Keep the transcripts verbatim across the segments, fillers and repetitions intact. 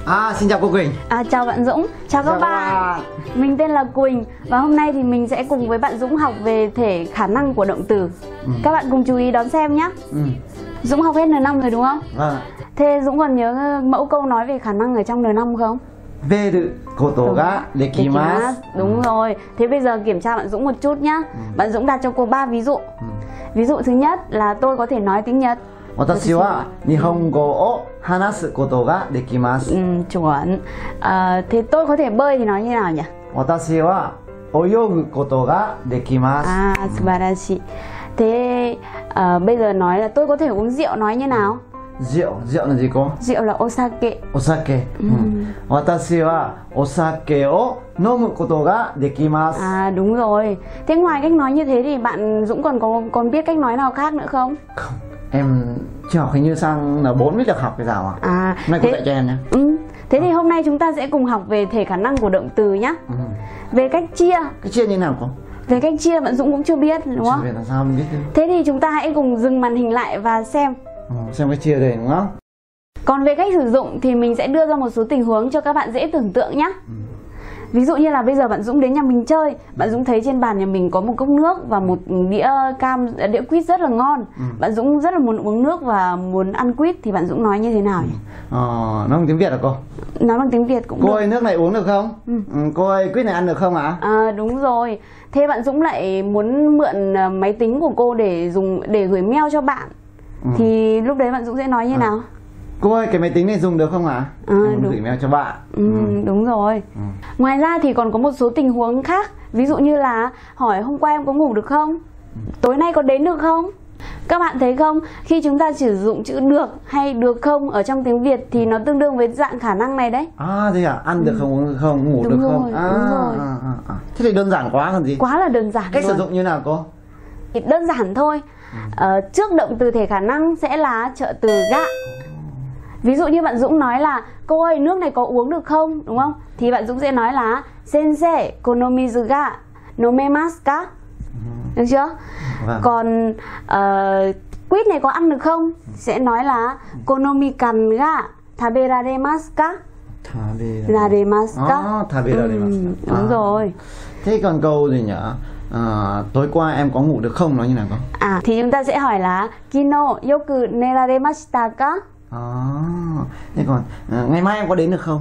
À, xin chào cô Quỳnh. À, chào bạn Dũng, chào, chào các bạn. bạn Mình tên là Quỳnh và hôm nay thì mình sẽ cùng với bạn Dũng học về thể khả năng của động từ. ừ. Các bạn cùng chú ý đón xem nhé. ừ. Dũng học hết N năm rồi đúng không? Vâng. Thế Dũng còn nhớ mẫu câu nói về khả năng ở trong N năm không? Veru koto ga dekimasu. Đúng ừ. rồi. Thế bây giờ kiểm tra bạn Dũng một chút nhá. ừ. Bạn Dũng đặt cho cô ba ví dụ. ừ. Ví dụ thứ nhất là tôi có thể nói tiếng Nhật. Watashi wa Nihongo o hanasu koto ga dekimasu. Ừ, chuẩn. À, thế tôi có thể bơi thì nói như nào nhỉ? Watashi wa oyogu koto ga dekimasu. À, subarashi. Thế à, bây giờ nói là tôi có thể uống rượu nói như nào? Rượu, rượu là gì cô? Rượu là osake. Osake. ừ. Watashi wa osake o nomu koto ga dekimasu. À, đúng rồi. Thế ngoài cách nói như thế thì bạn Dũng còn có còn biết cách nói nào khác nữa không? Không. Em chưa học, hình như sang N bốn mới được học cái nào à? À, hôm nay cô dạy cho em nhé. Ừ. Thế thì hôm nay chúng ta sẽ cùng học về thể khả năng của động từ nhé. ừ. Về cách chia. Cách chia như nào cô? Về cách chia bạn Dũng cũng chưa biết đúng không? Chưa biết làm sao mình biết thế. Thế thì chúng ta hãy cùng dừng màn hình lại và xem. ừ, Xem cách chia đây đúng không? Còn về cách sử dụng thì mình sẽ đưa ra một số tình huống cho các bạn dễ tưởng tượng nhé. ừ. Ví dụ như là bây giờ bạn Dũng đến nhà mình chơi, bạn Dũng thấy trên bàn nhà mình có một cốc nước và một đĩa cam, đĩa quýt rất là ngon. ừ. Bạn Dũng rất là muốn uống nước và muốn ăn quýt thì bạn Dũng nói như thế nào nhỉ? Ờ, nói bằng tiếng Việt hả cô? Nói bằng tiếng Việt cũng cô được. ơi, nước này uống được không? ừ. Ừ, cô ơi, quýt này ăn được không ạ? À, đúng rồi. Thế bạn Dũng lại muốn mượn máy tính của cô để dùng để gửi mail cho bạn. ừ. Thì lúc đấy bạn Dũng sẽ nói như à. nào? Cô ơi, cái máy tính này dùng được không ạ? À? À, em muốn gửi mail cho bạn. ừ, ừ. Đúng rồi. ừ. Ngoài ra thì còn có một số tình huống khác. Ví dụ như là hỏi hôm qua em có ngủ được không? ừ. Tối nay có đến được không? Các bạn thấy không? Khi chúng ta sử dụng chữ được hay được không ở trong tiếng Việt thì nó tương đương với dạng khả năng này đấy. À thế à? Ăn được ừ. không, uống được không, ngủ đúng được rồi, không? À, đúng rồi. À, à, à. Thế thì đơn giản quá còn gì? Quá là đơn giản. Cách luôn. sử dụng như nào cô? Thì đơn giản thôi. ừ. ờ, Trước động từ thể khả năng sẽ là trợ từ ga. Ví dụ như bạn Dũng nói là cô ơi nước này có uống được không, đúng không? Thì bạn Dũng sẽ nói là Sensei konomizu ga nomemasu ka. Được chưa? Vâng. Còn uh, quýt này có ăn được không? Sẽ nói là konomikan ga taberaremasu ka. Taberaremasu ka. À, taberaremasu. Ừ, đúng à. rồi. Thế còn câu gì nhỉ? À, tối qua em có ngủ được không, nói như nào con? À thì chúng ta sẽ hỏi là Kino yoku neraremashita ka? À, thế còn à, ngày mai em có đến được không?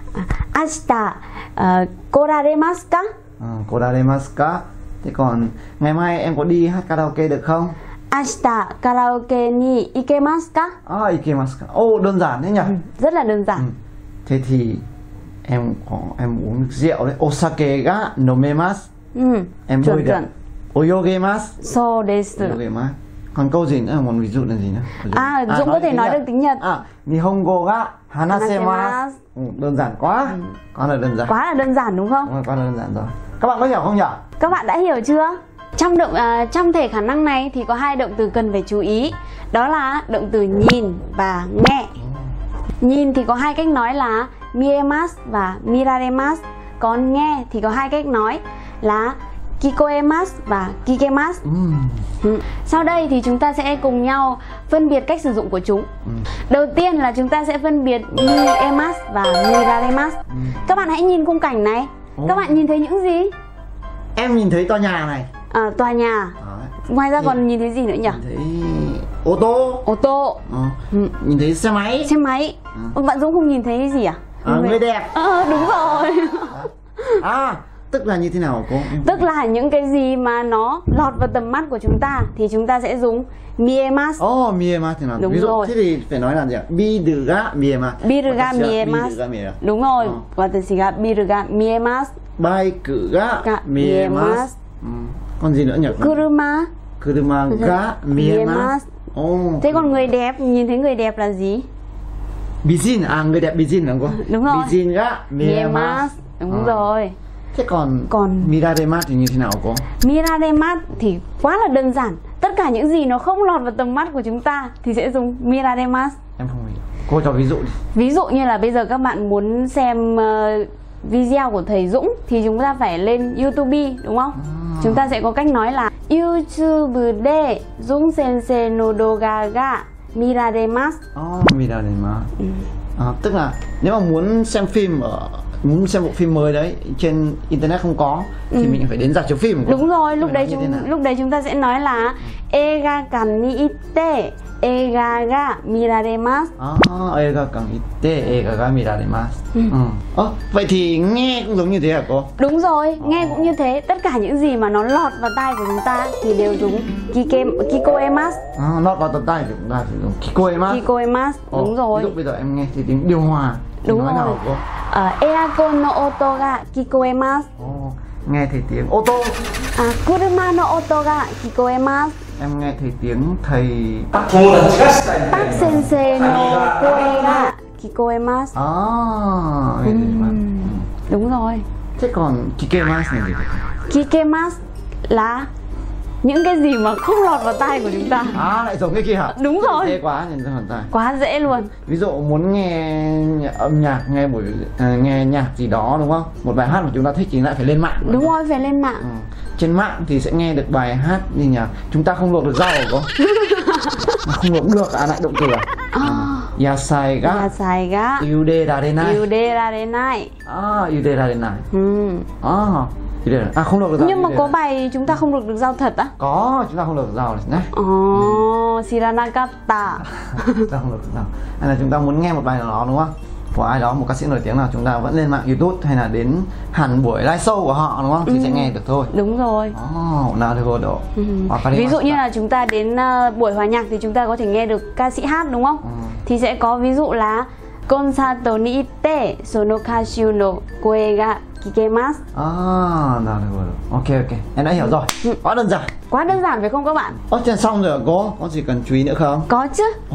Ashita uh, koraremasu ka? À, koraremasu ka. Thế còn ngày mai em có đi hát karaoke được không? Ashita karaoke ni ikemasu ka? À, ikemasu ka. Ô, oh, đơn giản thế nhỉ? Ừ, rất là đơn giản. ừ. Thế thì em có em uống rượu đấy. Osake ga nomemasu. Ừ, em bơi được. Oyogemasu. So desu. Oyogemasu. Còn câu gì nữa? Một ví dụ là gì nữa? À, à Dũng có thể nói được tiếng Nhật. À, Nihongo ga hanasemasu. Ừ, đơn giản quá. ừ. Quá là đơn giản. Quá là đơn giản đúng không? Đúng rồi, quá là đơn giản rồi. Các bạn có hiểu không nhỉ? Các bạn đã hiểu chưa? Trong động à, trong thể khả năng này thì có hai động từ cần phải chú ý. Đó là động từ nhìn và nghe. Nhìn thì có hai cách nói là miemasu và miraremasu. Còn nghe thì có hai cách nói là kikoemasu và kikemasu. ừ. Ừ. Sau đây thì chúng ta sẽ cùng nhau phân biệt cách sử dụng của chúng. ừ. Đầu tiên là chúng ta sẽ phân biệt miemasu và miraremasu. ừ. Các bạn hãy nhìn khung cảnh này. Ồ. Các bạn nhìn thấy những gì? Em nhìn thấy tòa nhà này. À, tòa nhà. Đấy. Ngoài ra nhìn, còn nhìn thấy gì nữa nhỉ? Nhìn thấy ô tô. Ô tô. ờ. ừ. Nhìn thấy xe máy. Xe máy. ừ. Bạn Dũng không nhìn thấy gì à? À, người... người đẹp. Ờ, đúng rồi. À, tức là như thế nào cô? Tức là những cái gì mà nó lọt vào tầm mắt của chúng ta thì chúng ta sẽ dùng miemasu. Oh, miemasu thế nào? Đúng ví dụ rồi. Thế thì phải nói là gì ạ? Biru ga miemasu. Biru ga miemasu. Đúng rồi. Watashi ga biru ga miemasu. Bike ga miemasu. ừ. Còn gì nữa nhỉ? Kuruma. Kuruma ga miemasu. Oh. Thế còn người đẹp, nhìn thấy người đẹp là gì? Bijin, à người đẹp bijin đúng không? Đúng rồi. Bijin ga miemasu. Đúng à. rồi. Thế còn, còn miraremasu thì như thế nào cô? Miraremasu thì quá là đơn giản. Tất cả những gì nó không lọt vào tầm mắt của chúng ta thì sẽ dùng miraremasu. Em không hiểu. Cô cho ví dụ đi. Ví dụ như là bây giờ các bạn muốn xem uh, video của thầy Dũng thì chúng ta phải lên YouTube đúng không? À. Chúng ta sẽ có cách nói là YouTube de Dũng sensei no doga ga miraremasu. Oh, miraremasu. Ừ. À, tức là nếu mà muốn xem phim ở muốn xem bộ phim mới đấy trên internet không có thì ừ. mình phải đến rạp chiếu phim. Đúng rồi, lúc đấy chúng lúc đấy chúng ta sẽ nói là Eiga kan ni itte eiga ga miraremasu. À, eiga kan itte eiga ga miraremasu. Ừ. Ừ. À, vậy thì nghe cũng giống như thế hả cô? Đúng rồi, nghe cũng như thế. Tất cả những gì mà nó lọt vào tai của chúng ta thì đều dùng kike kikoemasu. À, lọt vào tận tai của chúng ta thì dùng kikoemasu. Kikoemasu, đúng rồi. Ví dụ bây giờ em nghe thì tiếng điều hòa. Đúng rồi. Nào cô? Uh, Aircon no oto ga kikoemasu. Oh, nghe thấy tiếng ô tô. À, kuruma no oto ga kikoemasu. Em nghe thấy tiếng thầy Park Park sensei no koe ga kikoemasu. À, uhm, đúng rồi. Thế còn kikemasu là gì? Kikemasu là những cái gì mà không lọt vào tai của chúng ta. À, lại giống cái kia hả? Đúng rồi. Dễ quá, nhìn ra hoàn tai. Quá dễ luôn. Ví dụ muốn nghe âm nhạc, nghe buổi à, nghe nhạc gì đó đúng không? Một bài hát mà chúng ta thích thì lại phải lên mạng. Đúng rồi, phải lên mạng. Ừ. Trên mạng thì sẽ nghe được bài hát gì nhỉ? Chúng ta không luộc được rau không? Không luộc được, à lại động từ à? À. Yasai ga Yasai ga yude rarenai. Yude rarenai. À, yude rarenai. Ừ. À. À, không được được nhưng mà có bài chúng ta không được được rau thật á? Có, chúng ta không được được rau này. Ồ, shiranakatta. Chúng ta không được được rau. Hay là chúng ta muốn nghe một bài nào đó đúng không? Của ai đó, một ca sĩ nổi tiếng nào, chúng ta vẫn lên mạng YouTube hay là đến hẳn buổi live show của họ đúng không? Thì ừ. sẽ nghe được thôi. Đúng rồi. Oh, nào được rồi độ. Ừ. Ví dụ như là chúng ta đến uh, buổi hòa nhạc thì chúng ta có thể nghe được ca sĩ hát đúng không? Ừ. Thì sẽ có ví dụ là Concerto ni itte sono kashu no koe ga kikemasu. À, nào được rồi. Ok ok, em đã hiểu rồi. Ừ. Quá đơn giản. Quá đơn giản phải không các bạn? Ồ, trên xong rồi cô, có gì cần chú ý nữa không? Có chứ. Ồ.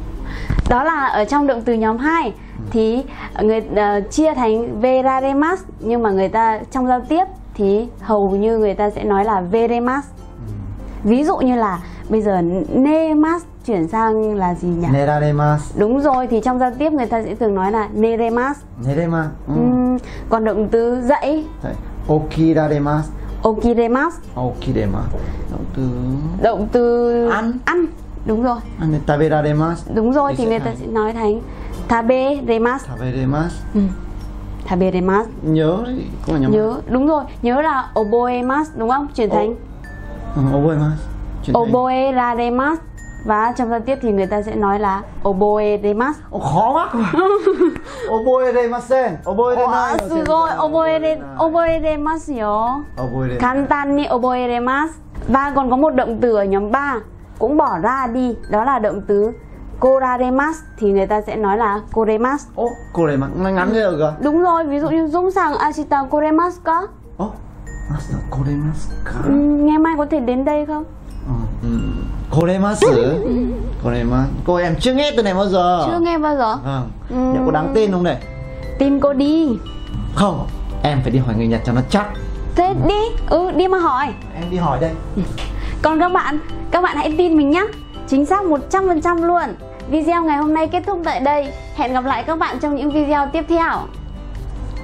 Đó là ở trong động từ nhóm hai ừ. thì người uh, chia thành veraremasu, nhưng mà người ta trong giao tiếp thì hầu như người ta sẽ nói là veremasu. Ừ. Ví dụ như là bây giờ neremasu chuyển sang là gì nhỉ? Neraremasu. Đúng rồi, thì trong giao tiếp người ta sẽ thường nói là neremasu. Neremasu. Ừ. Uhm, còn động từ dậy. Okiraremasu. Okiremasu. Okiremasu. Động từ động từ ăn. Ăn. Đúng rồi. Ăn taberaremasu. Đúng rồi, thì, thì người ta sẽ nói thành taberemasu. Taberemasu. Ừ. Taberemasu. Nhớ đấy, cũng là nhớ. Nhớ, đúng rồi, nhớ là oboemasu đúng không? Chuyển thành ừ, oboemasu. Oboeraremasu. Và trong giao tiếp thì người ta sẽ nói là oboeremasu. Ồ, khó quá. Oboeremasen. Oboeremasu. Sugoi, oboere oboeremasu yo. Kantan ni oboeremasu. Và còn có một động từ ở nhóm ba cũng bỏ ra đi, đó là động từ koraremasu, thì người ta sẽ nói là koremasu. Ồ, koremasu, nó ngắn thế rồi cơ. Đúng rồi, ví dụ như Dũng sang ashita koremasu ka? Ồ, ashita koremasu ka? Ừ, ngày mai có thể đến đây không? Ừ. Koremasu. Koremasu. Cô em chưa nghe từ này bao giờ. Chưa nghe bao giờ. Vâng. Ừ. Liệu có đáng tin không này? Tin cô đi. Không, em phải đi hỏi người Nhật cho nó chắc. Thế đi, ừ đi mà hỏi. Em đi hỏi đây. Còn các bạn, các bạn hãy tin mình nhé. Chính xác một trăm phần trăm luôn. Video ngày hôm nay kết thúc tại đây. Hẹn gặp lại các bạn trong những video tiếp theo.